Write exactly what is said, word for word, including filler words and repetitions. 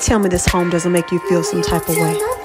Tell me this home doesn't make you feel some type of way.